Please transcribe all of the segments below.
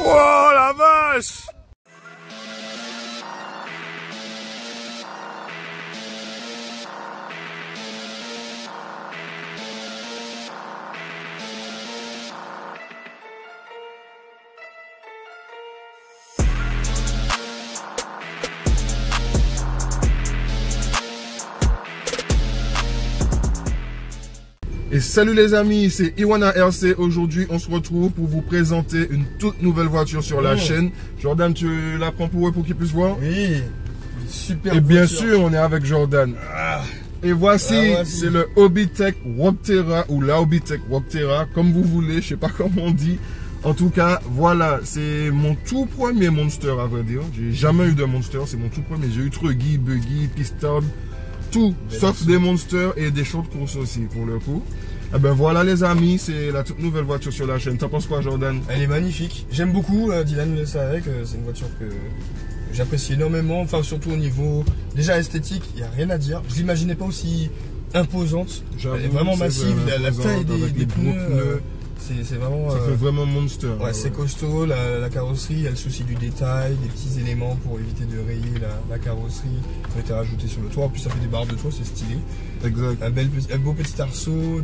Oh la vache! Et salut les amis, c'est Iwana RC. Aujourd'hui, on se retrouve pour vous présenter une toute nouvelle voiture sur la chaîne. Jordan, tu la prends pour eux pour qu'ils puissent voir? Oui, super. Et bien sûr, on est avec Jordan. Et voici, c'est le Hobbytech Waptera ou la Hobbytech Waptera, comme vous voulez, je sais pas comment on dit. En tout cas, voilà, c'est mon tout premier Monster à vrai dire. J'ai jamais eu de Monster, c'est mon tout premier. J'ai eu Truggy, Buggy, Piston, tout, sauf des Monsters et des shows de course aussi pour le coup. Eh ben voilà les amis, c'est la toute nouvelle voiture sur la chaîne. T'en penses quoi Jordan? Elle est magnifique, j'aime beaucoup, Dylan le savait que c'est une voiture que j'apprécie énormément, enfin surtout au niveau déjà esthétique, il n'y a rien à dire. Je l'imaginais pas aussi imposante, elle est vraiment massive, la taille des pneus. C'est vraiment. Ça fait vraiment Monster. Ouais, c'est costaud, la carrosserie, elle soucie du détail, des petits éléments pour éviter de rayer la carrosserie qui ont été rajoutés sur le toit. En plus, ça fait des barres de toit, c'est stylé. Exact. Un beau petit arceau,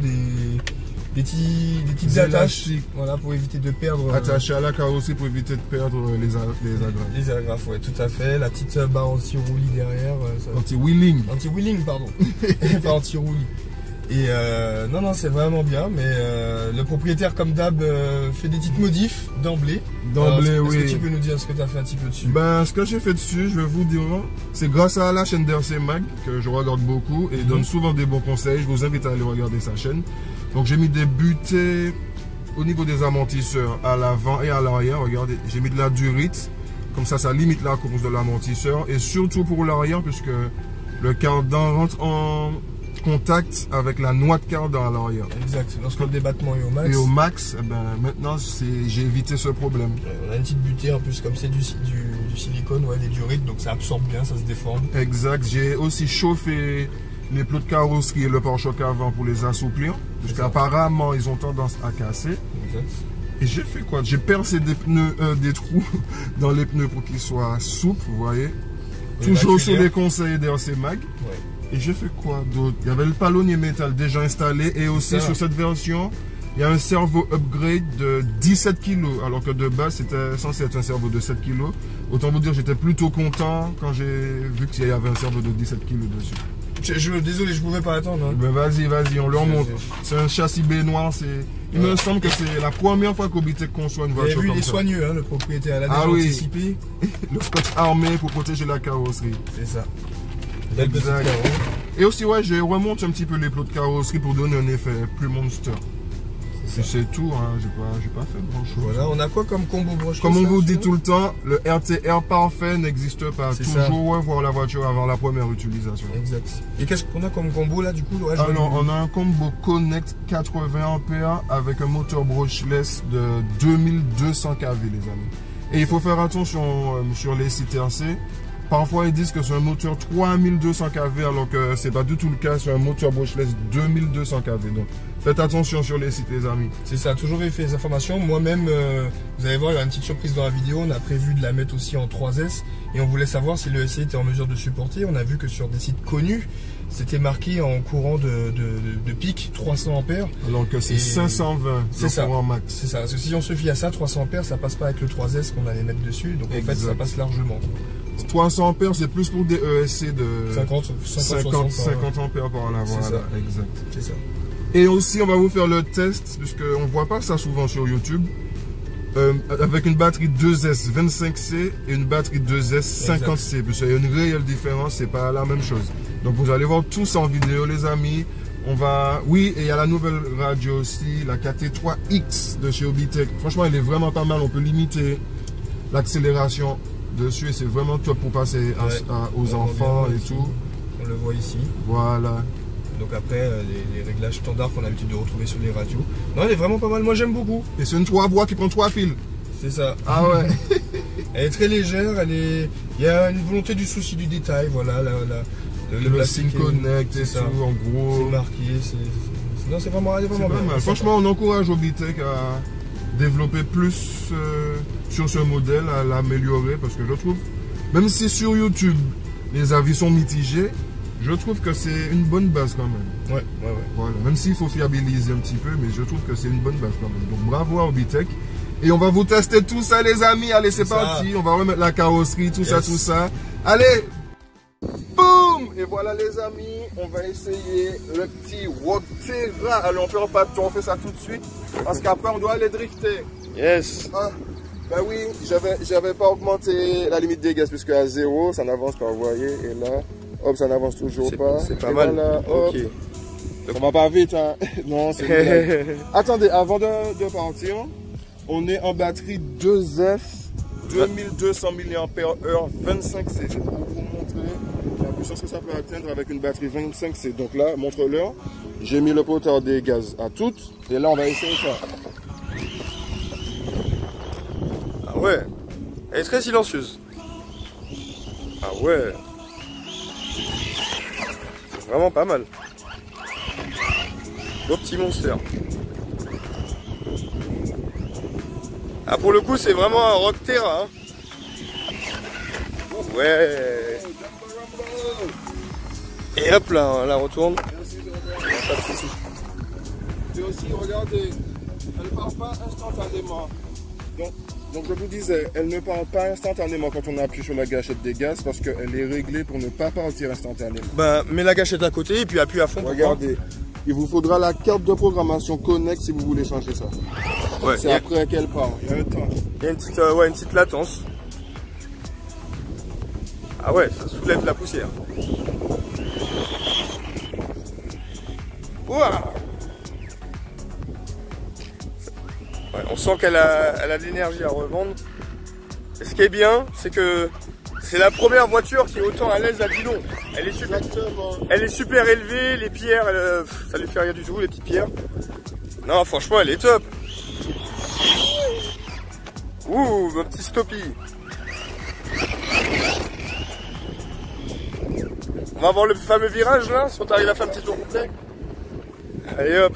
des petites attaches, voilà, pour éviter de perdre. Attaché à la carrosserie pour éviter de perdre les agrafes. Les agrafes, ouais, tout à fait. La petite barre anti-roulis derrière. Anti-wheeling. Anti-wheeling, pardon. Pas anti-roulis. Et non, c'est vraiment bien, mais le propriétaire, comme d'hab, fait des petites modifs d'emblée. D'emblée, oui. Est-ce que tu peux nous dire ce que tu as fait un petit peu dessus? Ben, ce que j'ai fait dessus, je vais vous dire, c'est grâce à la chaîne d'RC Mag, que je regarde beaucoup, et il donne souvent des bons conseils. Je vous invite à aller regarder sa chaîne. Donc, j'ai mis des butées au niveau des amortisseurs à l'avant et à l'arrière. Regardez, j'ai mis de la durite, comme ça limite la course de l'amortisseur, et surtout pour l'arrière, puisque le cardan rentre en contact avec la noix de cardan à l'arrière. Exact, lorsque le débattement est au max. Et au max, eh ben, maintenant j'ai évité ce problème. On a une petite butée en plus, comme c'est du silicone, ouais, des durites, donc ça absorbe bien, ça se déforme. Exact, j'ai aussi chauffé les plots de carrosserie et le pare-choc avant pour les assouplir, parce qu'apparemment ils ont tendance à casser. Exact. Et j'ai fait quoi? J'ai percé des pneus, des trous dans les pneus pour qu'ils soient souples, vous voyez. Toujours sous les conseils d'RC Mag. Ouais. Et j'ai fait quoi d'autre? Il y avait le palonnier métal déjà installé et aussi sur cette version, il y a un servo upgrade de 17 kg alors que de base c'était censé être un servo de 7 kg. Autant vous dire j'étais plutôt content quand j'ai vu qu'il y avait un servo de 17 kg dessus. Désolé, je pouvais pas attendre. Hein. Ben vas-y, on leur montre. C'est un châssis baignoire, il me semble que c'est la première fois qu'Hobbytech conçoit une voiture comme ça. Il est soigneux, hein, le propriétaire, elle a déjà anticipé. Le scotch armé pour protéger la carrosserie. C'est ça. Exact. Et aussi, ouais, je remonte un petit peu les plots de carrosserie pour donner un effet plus Monster. C'est tout, hein, j'ai pas fait grand chose. Voilà, on a quoi comme combo broche? Comme on vous dit tout le temps, le RTR parfait n'existe pas. Toujours voir la voiture avant la première utilisation. Exact. Et qu'est-ce qu'on a comme combo là du coup? Alors, on a un combo Connect 80 A avec un moteur brushless de 2200 kV les amis. Et il faut faire attention sur les sites RC. Parfois ils disent que c'est un moteur 3200 kV alors que c'est pas du tout le cas, c'est un moteur brushless 2200 kV. Donc faites attention sur les sites les amis. C'est ça, toujours vérifier les informations. Moi-même, vous allez voir, il y a une petite surprise dans la vidéo. On a prévu de la mettre aussi en 3S et on voulait savoir si le SC était en mesure de supporter. On a vu que sur des sites connus, c'était marqué en courant de pic 300 ampères. Alors que c'est 520 courant max. C'est ça, parce que si on se fie à ça, 300 ampères, ça passe pas avec le 3S qu'on allait mettre dessus. Donc en fait, ça passe largement. 300 ampères, c'est plus pour des ESC de 50 ampères par là. Voilà, exact. C'est ça. Et aussi, on va vous faire le test, puisqu'on ne voit pas ça souvent sur YouTube, avec une batterie 2S 25C et une batterie 2S 50C. Parce qu'il y a une réelle différence, c'est pas la même chose. Donc vous allez voir tout ça en vidéo, les amis. Oui, et il y a la nouvelle radio aussi, la KT3X de chez Hobbytech. Franchement, elle est vraiment pas mal. On peut limiter l'accélération dessus et c'est vraiment top pour passer aux enfants et tout. On le voit ici. Voilà. Donc après, les réglages standards qu'on a l'habitude de retrouver sur les radios. Non, elle est vraiment pas mal, moi j'aime beaucoup. Et c'est une 3 voies qui prend 3 fils. C'est ça. Ah ouais. Elle est très légère, il y a une volonté du souci du détail, voilà. Le Sync Connect et tout, en gros. C'est marqué, non, c'est vraiment, bien. Franchement, on encourage Hobbytech développer plus sur ce modèle, à l'améliorer, parce que je trouve, même si sur YouTube les avis sont mitigés, je trouve que c'est une bonne base quand même. Ouais. Voilà. Même s'il faut fiabiliser un petit peu, mais je trouve que c'est une bonne base quand même. Donc bravo à Orbitech. Et on va vous tester tout ça les amis. Allez, c'est parti. On va remettre la carrosserie, tout ça. Allez. Boum. Et voilà les amis, on va essayer le petit Rockterra. Allez, on perd pas de temps, on fait ça tout de suite. Parce qu'après on doit aller drifter. Yes. Ah, ben oui, j'avais pas augmenté la limite des gaz puisque à 0, ça n'avance pas, vous voyez. Et là, hop, ça n'avance toujours pas. C'est pas mal. Voilà, hop. Okay. On va pas vite, hein. Non, c'est Attendez, avant de partir, on est en batterie 2F 2200 mAh 25C. C'est pour vous montrer la puissance que ça peut atteindre avec une batterie 25C. Donc là, montre-leur. J'ai mis le porteur des gaz à toutes. Et là, on va essayer ça. Ah ouais. Elle est très silencieuse. Ah ouais. C'est vraiment pas mal. Beau petit monster. Ah, pour le coup, c'est vraiment un Rockterra. Hein. Ouais. Et hop là, on la retourne. Pas de soucis. Et aussi, regardez, elle ne part pas instantanément. Donc je vous disais, elle ne part pas instantanément quand on appuie sur la gâchette des gaz parce qu'elle est réglée pour ne pas partir instantanément. Bah, mets la gâchette à côté et puis appuie à fond. Regardez, il vous faudra la carte de programmation Connect si vous voulez changer ça. Ouais, c'est après qu'elle part, il y a un temps. Il y a une petite latence. Ah ouais, ça soulève la poussière. Ouah. Ouais, on sent qu'elle a de l'énergie à revendre. Et ce qui est bien, c'est que c'est la première voiture qui est autant à l'aise à Dillon. Elle est super élevée, les pierres, ça lui fait rien du tout, les petites pierres. Non, franchement, elle est top. Ouh, mon petit stoppie. On va voir le fameux virage là, si on arrive à faire un petit tour complet. Allez hop.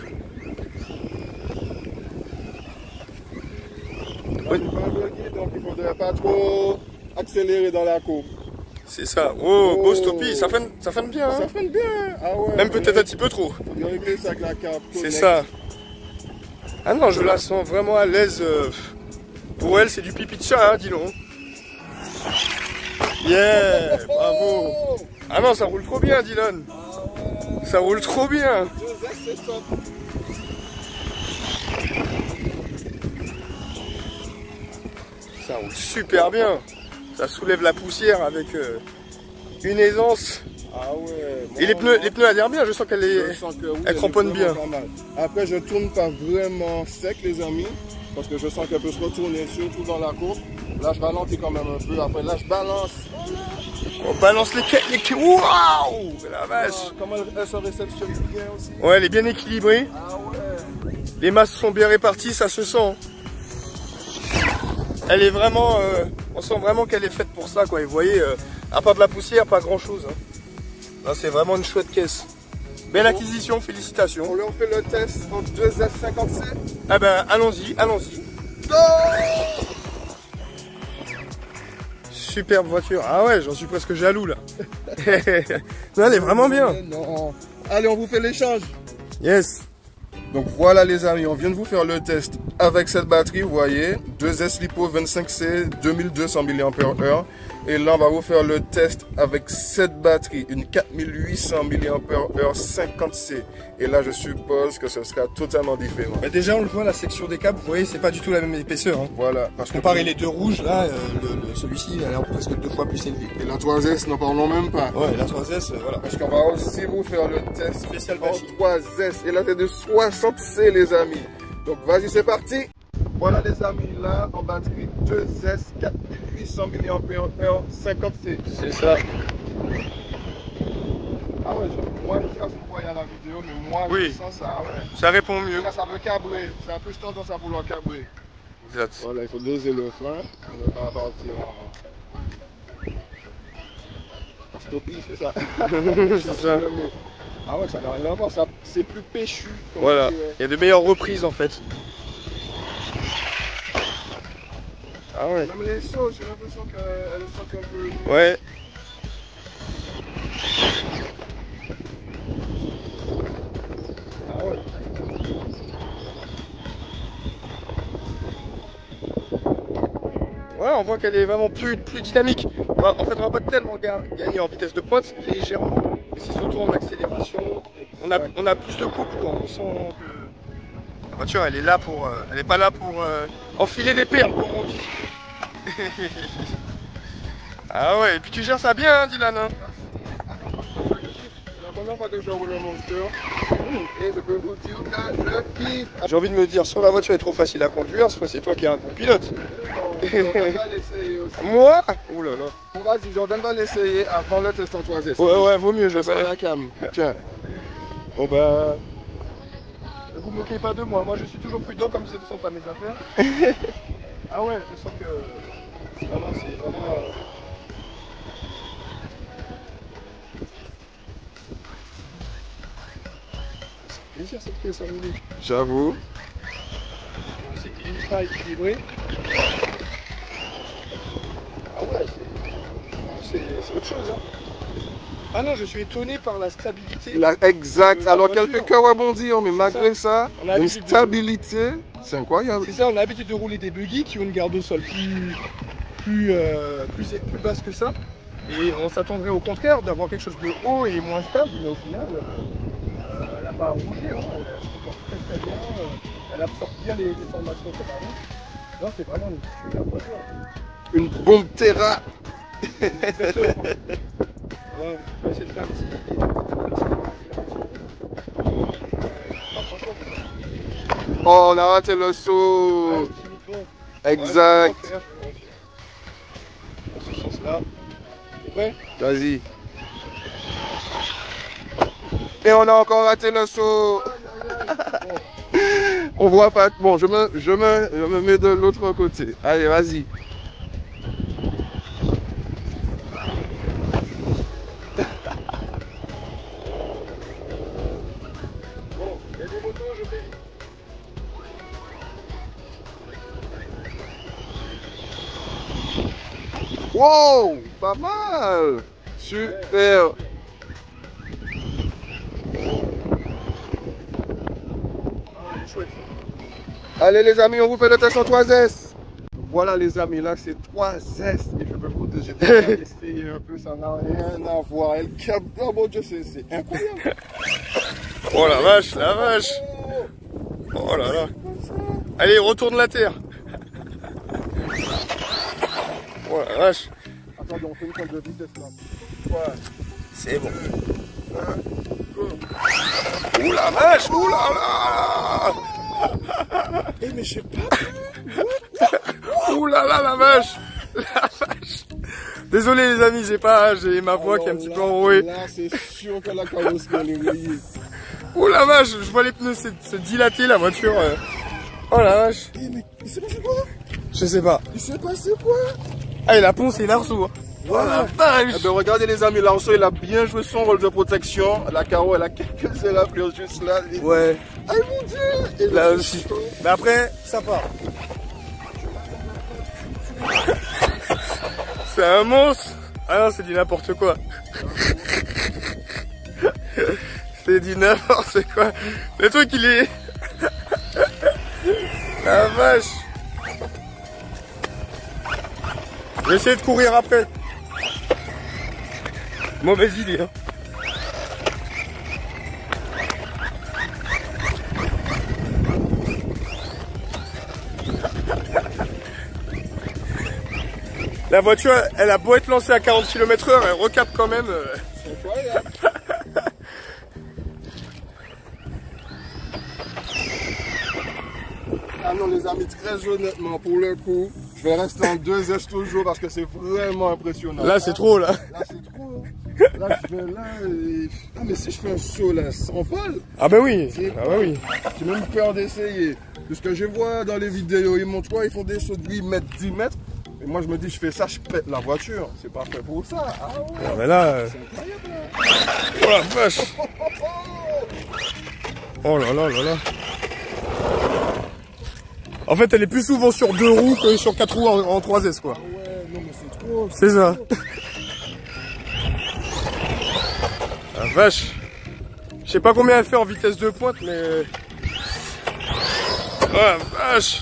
Oui. Donc il ne faudrait pas trop accélérer dans la courbe. C'est ça. Oh, beau stoppie, ça freine bien. Hein. Ça freine bien. Ah ouais. Même peut-être un petit peu trop. Il faut régler ça avec la carte. C'est ça. Ah non, je la sens vraiment à l'aise. Pour elle, c'est du pipi de chat, hein, dis-donc. Yeah, bravo. Ah non, ça roule trop bien, Dylan. Ça roule trop bien. Ça roule super bien. Ça soulève la poussière avec une aisance. Ah ouais. Et les pneus adhèrent bien, je sens qu'elle elle cramponne bien. Après, je tourne pas vraiment sec, les amis, parce que je sens qu'elle peut se retourner, surtout dans la courbe. Là, je ralentis quand même un peu. Après, là, je balance. On balance les waouh, la vache. Comment elle se réceptionne bien aussi. Ouais, elle est bien équilibrée. Ah ouais. Les masses sont bien réparties, ça se sent. Elle est vraiment, on sent vraiment qu'elle est faite pour ça, quoi. Et vous voyez, à part de la poussière, pas grand chose. Hein. C'est vraiment une chouette caisse. Belle acquisition, félicitations. On leur fait le test en 2S50C. Ah ben, allons-y. Superbe voiture. Ah ouais, j'en suis presque jaloux là. Non, elle est vraiment bien. Non. Allez, on vous fait l'échange. Yes. Donc voilà les amis, on vient de vous faire le test avec cette batterie, vous voyez, 2S Lipo 25C 2200 mAh. Et là on va vous faire le test avec cette batterie, une 4800 mAh 50C. Et là je suppose que ce sera totalement différent. Mais déjà on le voit, la section des câbles, vous voyez, c'est pas du tout la même épaisseur. Hein. Voilà. Parce que comparer les deux rouges, là, celui-ci il a l'air presque 2 fois plus élevé. Et la 3S, n'en parlons même pas. Ouais, la 3S, voilà. Parce qu'on va aussi vous faire le test spécial en 3S. Et là c'est de 60C les amis. Donc vas-y, c'est parti. Voilà les amis, là en batterie 2S 4800 mAh 50C. C'est ça. Ah ouais, moi je sais pas si vous voyez à la vidéo, mais moi oui, je sens ça. Ouais. Ça répond mieux. Là, ça veut cabrer, ça a plus tendance à vouloir cabrer. Exact. Voilà, il faut doser le frein. On ne va pas partir en stoppie, c'est ça. C'est ça. Ah ouais, ça n'a rien à voir, c'est plus péchu. Voilà, il y a de meilleures reprises en fait. Ah ouais. Même les sauts, j'ai l'impression qu'elles sont un peu... Ouais. Ah ouais. Ouais, on voit qu'elle est vraiment plus dynamique. En fait, on va pas tellement gagner en vitesse de pointe, légèrement. Mais c'est surtout en accélération. On a plus de couple, quoi. On sent que la voiture, elle est là pour... elle est pas là pour enfiler des perles, comme on dit. Ah ouais, et puis tu gères ça bien, hein, Dylan. Hein. La première fois que je roule un Monster, et je peux vous dire que je kiffe. J'ai envie de me dire, soit la voiture est trop facile à conduire, soit c'est toi qui es un bon pilote. Moi? Ouh là là. Vas-y, Jordan va l'essayer avant le test en 3S. Ouais, vaut mieux, je sais. La cam. Tiens. Bon bah... Ne vous moquez pas de moi, moi je suis toujours prudent comme ce ne sont pas mes affaires. Ah ouais, je sens que... Vraiment, c'est vraiment... C'est plaisir cette pièce à rouler. J'avoue. C'est ultra équilibré. Ah ouais, c'est autre chose. Hein. Ah non, je suis étonné par la stabilité. Exact. Alors qu'elle fait que rebondir, mais malgré ça, une stabilité, c'est incroyable. C'est ça, on a l'habitude de rouler des buggy qui ont une garde au sol plus basse que ça. Et on s'attendrait au contraire d'avoir quelque chose de haut et moins stable, mais au final, elle n'a pas à bouger. Hein. Elle se comporte très bien. Elle absorbe bien les formations qu'on a. Non, c'est vraiment une super voiture. Une bombe terra. Exactement. Ouais, on va essayer de faire un petit... Oh, on a raté le saut. Exact. Dans ce sens-là. T'es prêt? Vas-y. Et on a encore raté le saut. On voit pas. Bon, je me mets de l'autre côté. Allez, vas-y. Bon, il y a des motos, je fais. Wow, pas mal. Super. Chouette. Allez les amis, on vous fait le test en 3S. Voilà les amis, là c'est 3S. Et je peux vous dire, j'ai essayé un peu, ça n'a rien à voir. Elle capte, oh mon Dieu, c'est incroyable. Oh la vache, la vache. Oh là là. Allez, retourne la terre. Oh la vache. Attendez, on fait une fois de vitesse là. Ouais. C'est bon. Ouh la vache, ouh là là. Eh mais je sais pas. Ouh là là, la vache. La vache. Désolé les amis, j'ai ma voix qui est un petit peu enrouée. Là c'est sûr que la carrosserie est rayée. Ouh la vache, je vois les pneus se dilater la voiture. Oh la vache. Eh mais il s'est passé quoi? Je sais pas. Il s'est passé quoi? Ah, et la ponce et l'arceau. Hein. Voilà. Oh la vache. Eh ben regardez les amis, l'arceau il a bien joué son rôle de protection. La carreau elle a quelques élaflures juste là. Ouais. Ah mon Dieu. Et Là aussi. Mais après, ça part. C'est un monstre. Ah non, c'est du n'importe quoi. C'est du n'importe quoi. Le truc il est... La vache. Je vais essayer de courir après. Mauvaise idée hein. La voiture, elle a beau être lancée à 40 km/h, elle recapte quand même. c'est incroyable. Ah non les amis, très honnêtement, pour le coup, je vais rester en 2S toujours parce que c'est vraiment impressionnant. Là c'est trop là. Là c'est trop. Là je vais là et... Ah mais si je fais un saut là, sans vol. Ah bah oui. Ah bah oui. J'ai même peur d'essayer. Parce que je vois dans les vidéos, ils montrent quoi, ils font des sauts de 8 mètres, 10 mètres. Et moi je me dis, je fais ça, je pète la voiture. C'est pas fait pour ça. Ah ouais. Ah mais là... C'est incroyable là. Oh la vache. Oh là là là là. En fait, elle est plus souvent sur 2 roues que sur 4 roues en 3S, quoi. Ah ouais, non mais c'est trop. C'est ça. La vache. Je sais pas combien elle fait en vitesse de pointe, mais... Oh la vache.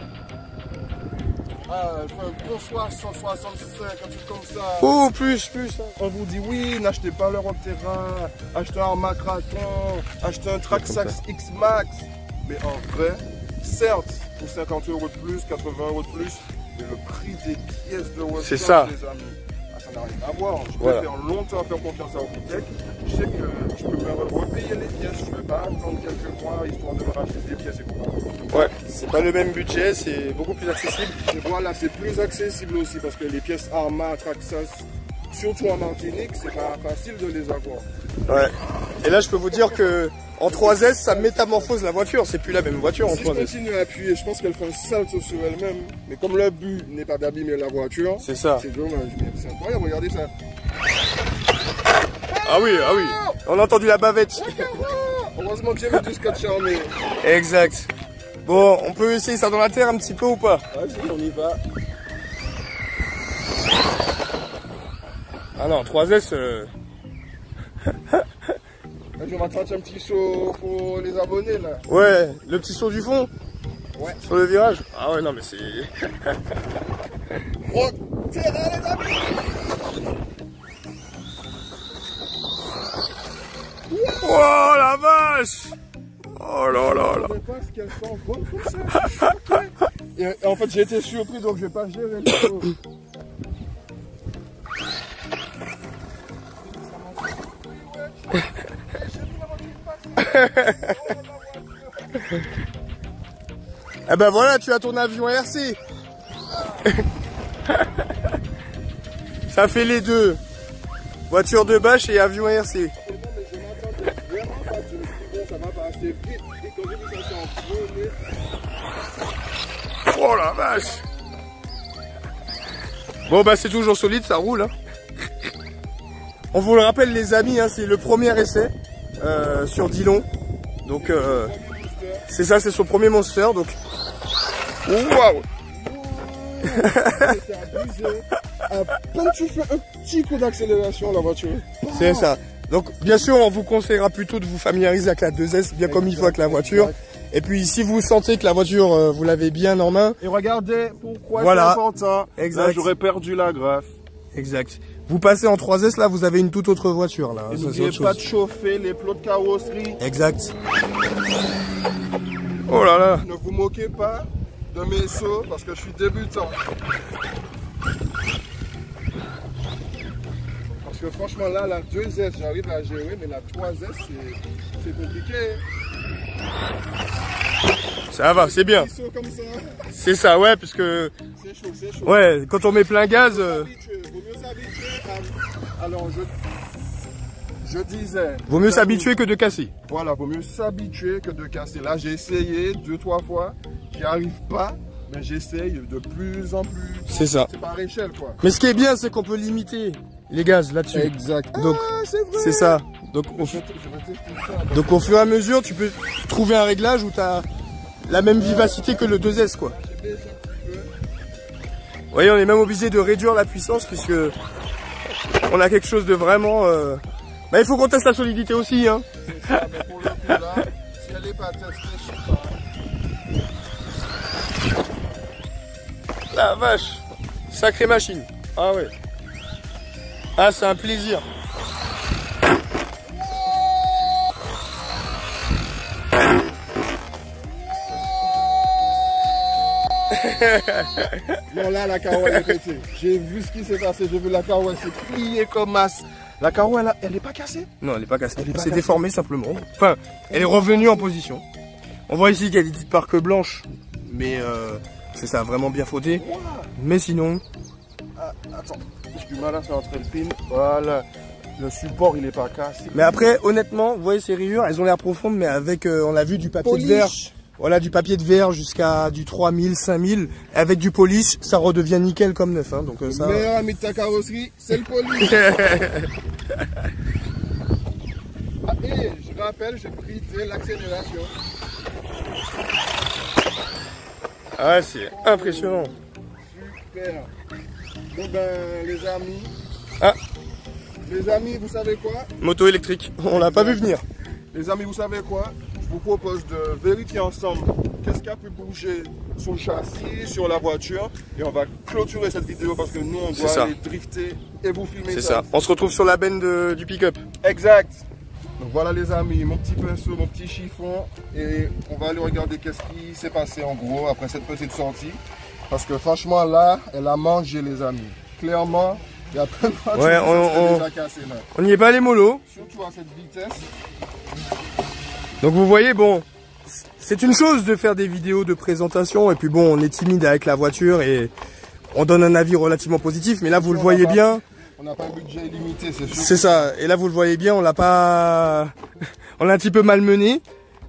Ah, elle fait un bon 165, un truc comme ça. Oh, plus. On vous dit oui, n'achetez pas leur terrain, achetez un Macraton, achetez un Traxxas X-Max. Mais en vrai, certes, pour 50 € de plus, 80 € de plus, mais le prix des pièces de workshop, c'est ça. Les amis, ça n'a rien à voir. Je peux Voilà. faire longtemps faire confiance à Autotech. Je sais que je peux me repayer les pièces. Je ne vais pas attendre quelques mois histoire de me racheter des pièces et tout. Ouais, c'est pas le même budget, c'est beaucoup plus accessible. Et voilà, c'est plus accessible aussi parce que les pièces Arma, Traxxas, surtout en Martinique, c'est pas facile de les avoir. Ouais. Et là, je peux vous dire que en 3S, ça métamorphose la voiture. C'est plus la même voiture en 3S. Si je continue à appuyer, je pense qu'elle fait un salto sur elle-même. Mais comme le but n'est pas d'abîmer la voiture, c'est ça. C'est dommage. Mais c'est incroyable, regardez ça. Ah oui. On a entendu la bavette. Heureusement que j'ai mis du scotch armé. Exact. Bon, on peut essayer ça dans la terre un petit peu ou pas? Vas-y, on y va. Ah non, 3S... Je vais m'attraper un petit saut pour les abonnés là. Ouais, le petit saut du fond. Ouais. Sur le virage. Ah ouais, non mais c'est... Oh, terrain les amis. Oh la vache. Oh là là là. Je ne sais pas ce qu'elles sont bonnes comme ça. Je suis choqué. Et en fait, j'ai été surpris donc je vais pas gérer les choses. Eh ben voilà, tu as ton avion RC. Ça fait les deux. Voiture de bâche et avion RC. Oh la vache. Bon bah c'est toujours solide, ça roule. Hein. On vous le rappelle les amis, hein, c'est le premier essai sur Dillon. Donc c'est ça, c'est son premier Monster. Donc waouh. À peine tu fais un petit coup d'accélération, la voiture. C'est ça. Donc bien sûr on vous conseillera plutôt de vous familiariser avec la 2S bien comme il faut avec la voiture. Et puis si vous sentez que la voiture vous l'avez bien en main. Et regardez pourquoi voilà. C'est important. Exact. Là j'aurais perdu la graffe. Exact. Vous passez en 3S là, vous avez une toute autre voiture là. Et n'oubliez pas de chauffer les plots de carrosserie. Exact. Oh là là. Ne vous moquez pas de mes sauts parce que je suis débutant. Parce que franchement là, la 2S j'arrive à gérer, mais la 3S c'est compliqué. Ça va, c'est bien. C'est ça, ouais, parce que... C'est chaud, c'est chaud. Ouais, quand on met plein gaz... Vaut mieux s'habituer à... Alors je disais... Vaut mieux s'habituer que de casser. Voilà, vaut mieux s'habituer que de casser. Là j'ai essayé 2-3 fois, j'y arrive pas. Mais j'essaye de plus en plus. C'est ça. C'est par échelle quoi. Mais ce qui est bien, c'est qu'on peut limiter les gaz là-dessus. Exact. Donc c'est ça. Donc au fur et à mesure, tu peux trouver un réglage où tu as la même vivacité que le 2S quoi. Vous voyez, on est même obligé de réduire la puissance puisque on a quelque chose de vraiment... Bah, il faut qu'on teste la solidité aussi. Hein. C'est ça, mais pour le coup là, si elle n'est pas testée, je sais pas. La vache, sacrée machine. Ah ouais. Ah c'est un plaisir. Non là la carouette est pétée. J'ai vu ce qui s'est passé, j'ai vu la carouette s'est pliée comme as. La carouette elle est pas cassée? Non elle est pas cassée, c'est déformé simplement. Enfin, elle est revenue en position. On voit ici qu'il y a des petites marques blanches, mais c'est ça, vraiment bien fauté. Mais sinon... Ah, attends, j'ai du mal à faire entrer le pin. Voilà, le support il est pas cassé. Mais après, honnêtement, vous voyez ces rayures, elles ont l'air profondes, mais avec, on a vu du papier de verre. Voilà, du papier de verre jusqu'à du 3000, 5000. Avec du polish, ça redevient nickel comme neuf. Hein, donc, ça... Le meilleur ami de ta carrosserie, c'est le polish. Ah, et je rappelle, j'ai pris l'accélération. Ah, c'est impressionnant. Super. Bon ben, les amis. Ah. Les amis, vous savez quoi? Moto électrique, on l'a pas vu venir. Les amis, vous savez quoi? Je vous propose de vérifier ensemble qu'est-ce qui a pu bouger sur le châssis, sur la voiture. Et on va clôturer cette vidéo parce que nous, on doit aller drifter et vous filmer ça. C'est ça. On se retrouve sur la benne du pick-up. Exact. Donc voilà les amis, mon petit pinceau, mon petit chiffon. Et on va aller regarder qu'est-ce qui s'est passé en gros après cette petite sortie. Parce que franchement là, elle a mangé les amis. Clairement, il y a plein de voitures qui déjà cassées là. On n'y est pas allé mollo. Surtout à cette vitesse. Donc vous voyez, bon, c'est une chose de faire des vidéos de présentation. Et puis bon, on est timide avec la voiture et on donne un avis relativement positif. Mais là, vous le voyez bien. On n'a pas un budget illimité, c'est sûr. C'est ça. Et là, vous le voyez bien, on l'a pas... on l'a un petit peu malmené.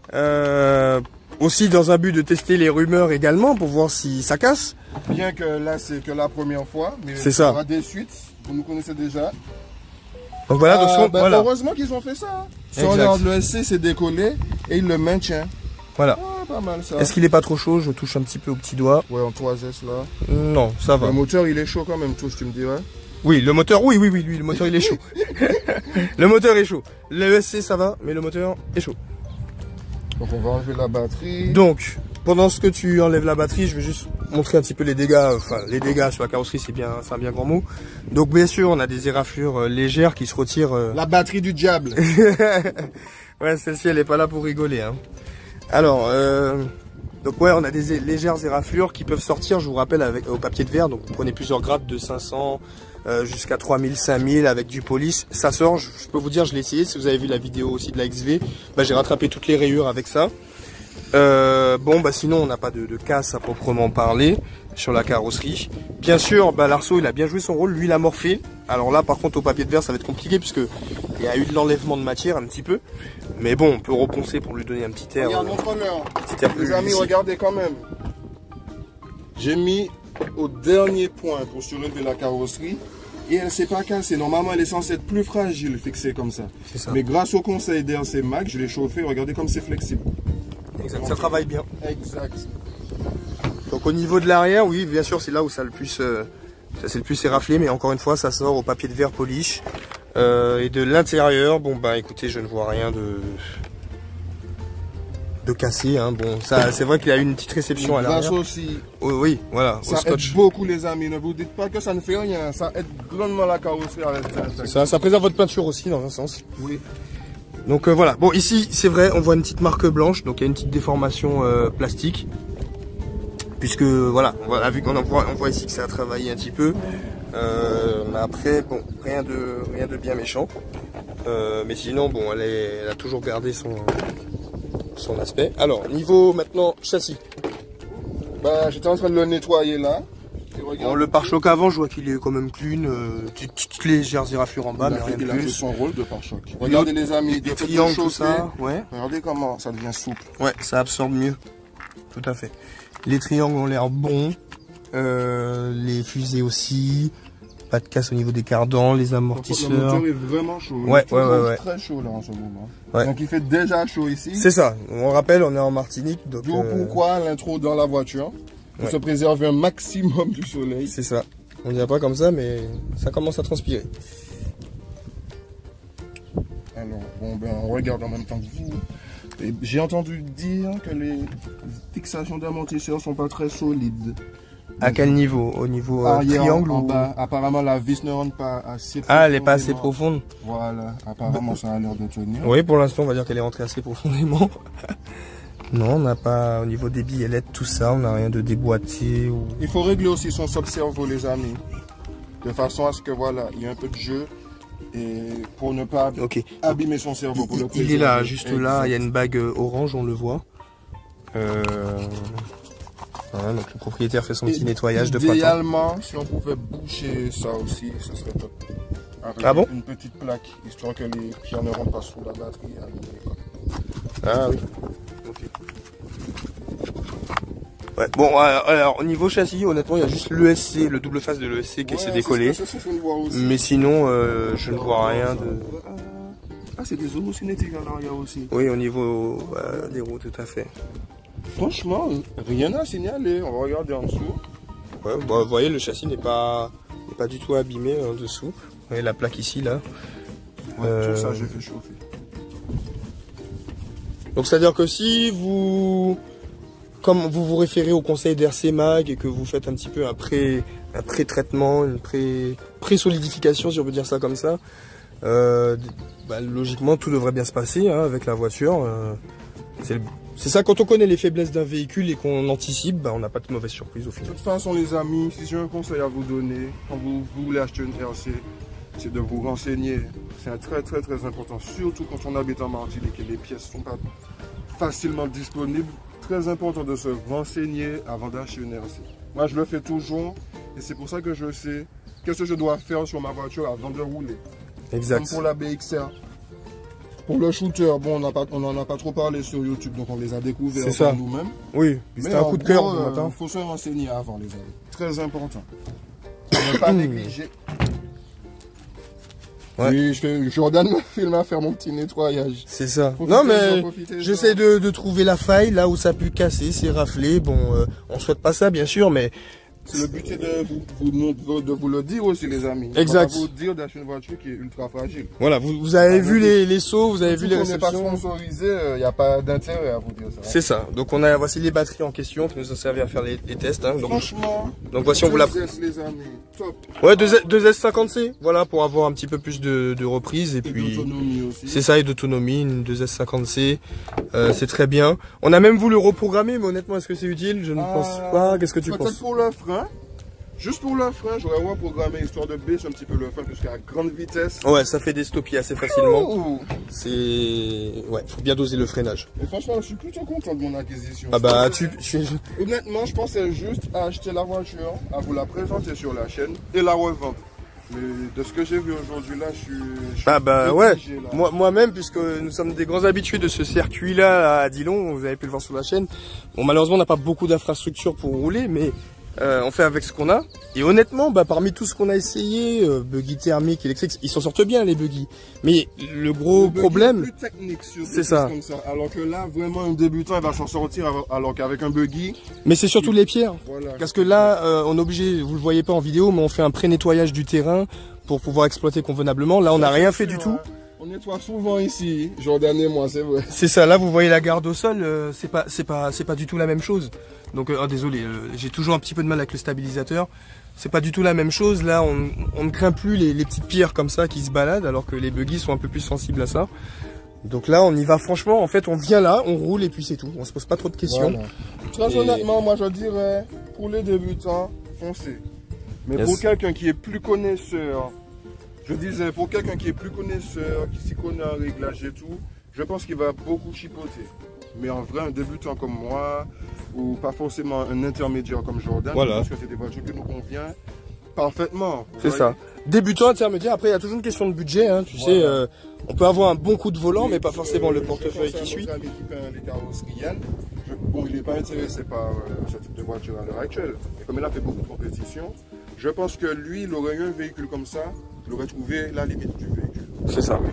Aussi dans un but de tester les rumeurs également pour voir si ça casse. Bien que là, c'est que la première fois. Mais c'est ça. Il y aura des suites. Vous nous connaissez déjà. Donc voilà, voilà. Heureusement qu'ils ont fait ça. Si on regarde le SC, c'est décollé et il le maintient. Voilà. Ah, pas mal ça. Est-ce qu'il est pas trop chaud? Je touche un petit peu au petit doigt. Ouais, en 3S là. Non, ça va. Le moteur, il est chaud quand même, touche, tu me dirais. Oui, le moteur, oui, le moteur il est chaud. Le moteur est chaud. Le ESC ça va, mais le moteur est chaud. Donc on va enlever la batterie. Donc, pendant ce que tu enlèves la batterie, je vais juste montrer un petit peu les dégâts. Enfin, les dégâts sur la carrosserie, c'est un bien grand mot. Donc bien sûr, on a des éraflures légères qui se retirent. La batterie du diable. Ouais, celle-ci, elle est pas là pour rigoler. Hein. Alors, donc ouais, on a des légères éraflures qui peuvent sortir, je vous rappelle, au papier de verre. Donc vous prenez plusieurs grades de 500 jusqu'à 3000, 5000 avec du polish. Ça sort, je peux vous dire, je l'ai essayé. Si vous avez vu la vidéo aussi de la XV, bah, j'ai rattrapé toutes les rayures avec ça. Bon, bah sinon, on n'a pas de casse à proprement parler sur la carrosserie. Bien sûr, bah, l'Arceau, il a bien joué son rôle. Lui, il a morphé. Alors là, par contre, au papier de verre, ça va être compliqué puisque il y a eu de l'enlèvement de matière un petit peu. Mais bon, on peut reponcer pour lui donner un petit air. Regarde, montre-leur. Les amis, regardez quand même. J'ai mis au dernier point pour surélever la carrosserie et elle ne s'est pas cassée. Normalement, elle est censée être plus fragile fixée comme ça. Mais grâce au conseil d'RC Mac, je l'ai chauffé. Regardez comme c'est flexible. Exact, ça travaille bien. Exact. Donc au niveau de l'arrière, oui, bien sûr, c'est là où ça c'est le plus éraflé, mais encore une fois, ça sort au papier de verre polish. Et de l'intérieur, bon bah écoutez, je ne vois rien de cassé. Hein. Bon, ça, c'est vrai qu'il y a une petite réception à l'arrière. Aussi. Oui, voilà. Ça aide beaucoup les amis. Ne vous dites pas que ça ne fait rien. Ça aide grandement la carrosserie à l'intérieur. Ça préserve votre peinture aussi dans un sens. Oui. Donc voilà. Bon, ici, c'est vrai, on voit une petite marque blanche, donc il y a une petite déformation plastique. Puisque voilà, vu qu'on on voit ici que ça a travaillé un petit peu. Mais après, bon, rien de bien méchant. Mais sinon, bon, elle a toujours gardé son aspect. Alors, niveau maintenant châssis. Bah, j'étais en train de le nettoyer là. Bon, le pare-choc avant, je vois qu'il est quand même clean. Toutes les légères éraflures en bas, mais rien de plus. Il a fait son rôle de pare-choc. Regardez les amis, des triangles, tout ça. Ouais. Regardez comment ça devient souple. Ouais, ça absorbe mieux. Tout à fait. Les triangles ont l'air bons. Les fusées aussi. Pas de casse au niveau des cardans, les amortisseurs. Le moteur est vraiment chaud. Ouais. Très chaud là en ce moment. Ouais. Donc il fait déjà chaud ici. C'est ça. On rappelle, on est en Martinique. Donc pourquoi l'intro dans la voiture pour se préserver un maximum du soleil. C'est ça. On ne dirait pas comme ça, mais ça commence à transpirer. Alors, bon, ben, on regarde en même temps que vous. J'ai entendu dire que les fixations d'amortisseurs sont pas très solides. À quel niveau? Au niveau triangle en bas. Apparemment, la vis ne rentre pas assez profonde. Ah, elle n'est pas assez profonde. Voilà, apparemment, ça a l'air de tenir. Oui, pour l'instant, on va dire qu'elle est rentrée assez profondément. Non, on n'a pas, au niveau des billets, tout ça, on n'a rien de déboîté. Ou... Il faut régler aussi son cerveau, les amis. De façon à ce que, voilà, il y ait un peu de jeu. Et pour ne pas abîmer son cerveau. Pour il est là, juste là, il y a une bague orange, on le voit. Voilà, donc le propriétaire fait son petit nettoyage de printemps. Idéalement, si on pouvait boucher ça aussi, ce serait top. Avec une petite plaque, histoire que les pierres ne rentrent pas sous la batterie. Ah oui. Okay. Ouais, bon, alors au niveau châssis, honnêtement, il y a juste l'ESC, le double face de l'ESC qui s'est décollé. Mais sinon, je ne vois rien de... Ah, c'est des roues cinétiques à l'arrière aussi. Oui, au niveau des roues, tout à fait. Franchement, rien à signaler. On va regarder en dessous. Ouais, bah, vous voyez, le châssis n'est pas du tout abîmé en dessous. Vous voyez la plaque ici, là. Ouais, tout ça, j'ai fait chauffer. Donc, c'est-à-dire que si vous, comme vous vous référez au conseil d'RC Mag et que vous faites un petit peu un pré-traitement, une pré-solidification, si on peut dire ça comme ça, bah, logiquement, tout devrait bien se passer hein, avec la voiture. C'est ça, quand on connaît les faiblesses d'un véhicule et qu'on anticipe, bah, on n'a pas de mauvaise surprise au final. De toute façon, les amis, si j'ai un conseil à vous donner, quand vous voulez acheter une RC, c'est de vous renseigner. C'est très important, surtout quand on habite en Martinique et les pièces ne sont pas facilement disponibles. Très important de se renseigner avant d'acheter une RC. Moi, je le fais toujours et c'est pour ça que je sais qu'est-ce que je dois faire sur ma voiture avant de rouler. Exact. Comme pour la BXR. Pour le shooter, bon, on n'en a pas trop parlé sur YouTube, donc on les a découverts nous-mêmes. Oui, c'était un coup de cœur du matin. Il faut se renseigner avant, les amis. Très important. Ne pas négliger. Ouais. Oui, Jordan me filme à faire mon petit nettoyage. C'est ça. Non mais j'essaie de trouver la faille là où ça a pu casser, c'est raflé. Bon, on souhaite pas ça bien sûr, mais le but c'est de vous le dire aussi les amis. Exact. On va vous dire d'acheter une voiture qui est ultra fragile. Voilà, vous avez vu les sauts, vous avez vu les réceptions. On n'est pas sponsorisé, il n'y a pas d'intérêt à vous dire ça. C'est ça. Donc voici les batteries en question qui nous ont servi à faire les tests. Hein. Franchement. Donc voici on vous la. 2S les amis, top. Ouais, 2S50C. Voilà pour avoir un petit peu plus de reprise et puis. D'autonomie aussi. C'est ça et d'autonomie, une 2S50C. C'est très bien. On a même voulu reprogrammer, mais honnêtement, est-ce que c'est utile? Je ne pense pas. Qu'est-ce que tu penses? Peut-être pour le frein. Juste pour le frein, j'aurais reprogrammé histoire de baisser un petit peu le frein puisqu'à grande vitesse. Ouais, ça fait des stoppiers assez facilement. C'est. Ouais, faut bien doser le freinage. Et franchement, je suis plutôt content de mon acquisition. Ah bah, Honnêtement, je pensais juste à acheter la voiture, à vous la présenter sur la chaîne et la revendre. Mais de ce que j'ai vu aujourd'hui là, je suis ouais, moi-même, puisque nous sommes des grands habitués de ce circuit-là à Dillon, vous avez pu le voir sur la chaîne. Bon, malheureusement, on n'a pas beaucoup d'infrastructures pour rouler, mais on fait avec ce qu'on a. Et honnêtement, parmi tout ce qu'on a essayé, buggy thermique, électrique, ils s'en sortent bien les buggy. Mais le gros problème, c'est ça. Comme ça. Alors que là, vraiment, un débutant, il va s'en sortir alors qu'avec un buggy. Mais c'est surtout les pierres. Voilà. Parce que là, on est obligé, vous le voyez pas en vidéo, mais on fait un pré-nettoyage du terrain pour pouvoir exploiter convenablement. Là, on n'a rien fait du tout. On nettoie souvent ici, Jordan et moi, c'est vrai. C'est ça, là vous voyez la garde au sol, c'est pas du tout la même chose. Donc désolé, j'ai toujours un petit peu de mal avec le stabilisateur. C'est pas du tout la même chose, là on ne craint plus les petites pierres comme ça qui se baladent alors que les buggy sont un peu plus sensibles à ça. Donc là on y va franchement, en fait on vient là, on roule et puis c'est tout, on se pose pas trop de questions. Voilà. Très honnêtement, moi je dirais, pour les débutants, foncez. Mais pour quelqu'un qui est plus connaisseur, je disais, pour quelqu'un qui est plus connaisseur, qui s'y connaît en réglage et tout, je pense qu'il va beaucoup chipoter. Mais en vrai, un débutant comme moi, ou pas forcément un intermédiaire comme Jordan, parce que c'est des voitures qui nous conviennent parfaitement. C'est ça. Débutant, intermédiaire, après il y a toujours une question de budget, hein, tu sais, on peut avoir un bon coup de volant, mais pas forcément le portefeuille qui suit. Les carrosseries, bon, il n'est pas intéressé par ce type de voiture à l'heure actuelle. Et comme il a fait beaucoup de compétition, je pense que lui, il aurait eu un véhicule comme ça, il aurait trouvé la limite du véhicule. C'est ça.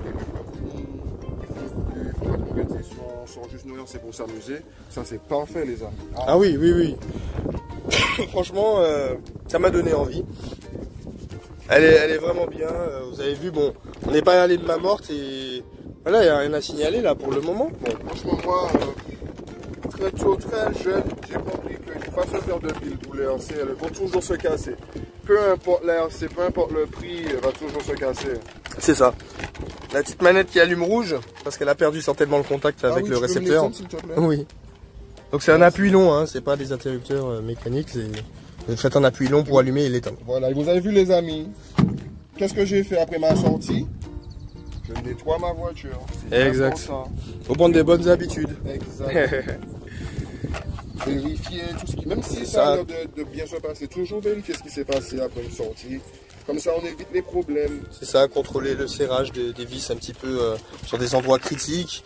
Il faut pas de compétition, sans juste nourrir, c'est pour s'amuser. Ça, c'est parfait, les amis. Ah oui. Franchement, ça m'a donné envie. Elle est vraiment bien. Vous avez vu, bon, on n'est pas allé de main morte et voilà, il n'y a rien à signaler là pour le moment. Bon. Franchement, moi, très tôt, très jeune, j'ai compris qu'il ne faut pas se faire de pile pour les RC, elles vont toujours se casser. Peu importe la RC, peu importe le prix, elle va toujours se casser. C'est ça. La petite manette qui allume rouge, parce qu'elle a perdu certainement le contact avec le récepteur. Peux me s'il te plaît. Oui. Donc c'est un appui long, hein, c'est pas des interrupteurs mécaniques, vous faites un appui long pour allumer et l'éteindre. Voilà, et vous avez vu les amis, qu'est-ce que j'ai fait après ma sortie? Je nettoie ma voiture. Exact. Faut prendre des bonnes habitudes. Exact. Vérifier tout ce qui... Même si ça a l'air de bien se passer, toujours vérifier ce qui s'est passé après une sortie. Comme ça, on évite les problèmes. C'est ça, contrôler le serrage des vis un petit peu sur des endroits critiques.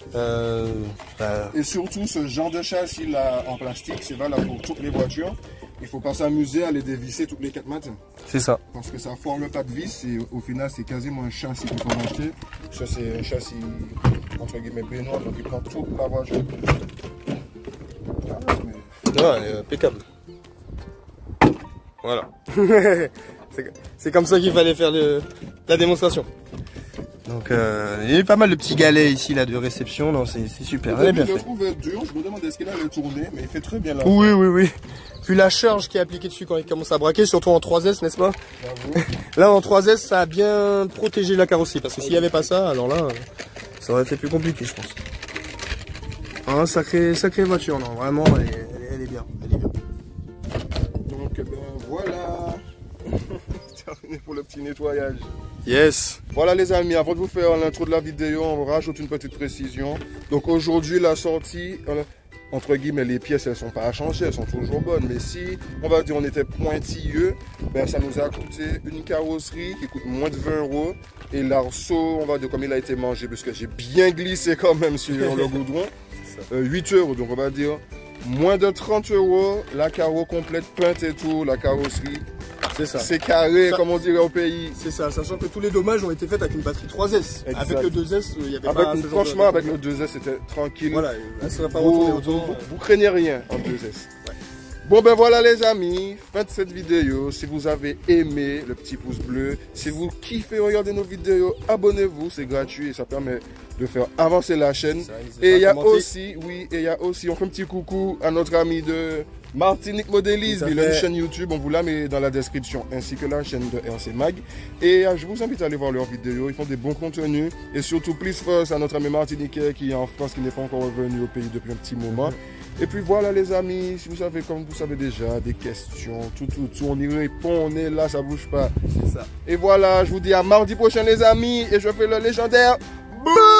Et surtout, ce genre de châssis là en plastique, c'est valable pour toutes les voitures. Il ne faut pas s'amuser à les dévisser toutes les 4 matins. C'est ça. Parce que ça forme pas de vis et au final, c'est quasiment un châssis qu'il faut acheter. Ça, c'est un châssis entre guillemets béninois, donc il prend toute la voiture. Non, elle est impeccable. Voilà. C'est comme ça qu'il fallait faire la démonstration. Donc il y a eu pas mal de petits galets ici là de réception, non c'est super, elle est bien Je le fait. trouve dur, je me demandais est-ce qu'il allait tourner, mais il fait très bien là. Oui. Puis la charge qui est appliquée dessus quand il commence à braquer, surtout en 3S, n'est-ce pas? Là en 3S, ça a bien protégé la carrosserie, parce que s'il n'y avait pas ça, alors là, ça aurait été plus compliqué, je pense. Ah, sacrée voiture, non, vraiment, elle est bien, Donc ben voilà, c'est terminé pour le petit nettoyage. Yes. Voilà les amis, avant de vous faire l'intro de la vidéo, on rajoute une petite précision. Donc aujourd'hui la sortie, entre guillemets, les pièces elles sont pas à changer, elles sont toujours bonnes. Mais si on va dire on était pointilleux, ben ça nous a coûté une carrosserie qui coûte moins de 20 € et l'arceau, on va dire comme il a été mangé, parce que j'ai bien glissé quand même sur le goudron, 8 €. Donc on va dire moins de 30 €, la carreau complète peinte et tout, la carrosserie. C'est ça. C'est carré, comme on dirait au pays. C'est ça, sachant que tous les dommages ont été faits avec une batterie 3S. Exact. Avec le 2S, il n'y avait Avec, pas... franchement, avec le 2S, c'était tranquille. Voilà, là, ça va pas retourner autant. Vous craignez rien en 2S. Ouais. Bon ben voilà les amis, fin de cette vidéo. Si vous avez aimé, le petit pouce bleu. Si vous kiffez regarder nos vidéos, abonnez-vous, c'est gratuit et ça permet de faire avancer la chaîne. Et il y a aussi, on fait un petit coucou à notre ami de Martinique Modélisme. Il a une chaîne YouTube, on vous la met dans la description, ainsi que la chaîne de RC Mag. Et je vous invite à aller voir leurs vidéos, ils font des bons contenus. Et surtout, plus force à notre ami Martiniquais qui est en France, qui n'est pas encore revenu au pays depuis un petit moment. Et puis voilà les amis, si vous avez, comme vous savez déjà, des questions, tout, on y répond, on est là, ça bouge pas. C'est ça. Et voilà, je vous dis à mardi prochain les amis, et je fais le légendaire. Boum!